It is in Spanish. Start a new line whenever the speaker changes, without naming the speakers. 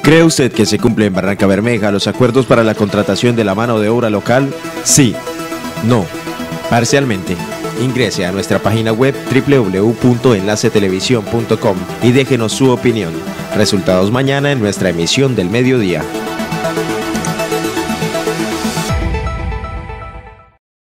¿Cree usted que se cumplen en Barranca Bermeja los acuerdos para la contratación de la mano de obra local? Sí. No. Parcialmente. Ingrese a nuestra página web www.enlacetelevisión.com y déjenos su opinión. Resultados mañana en nuestra emisión del mediodía.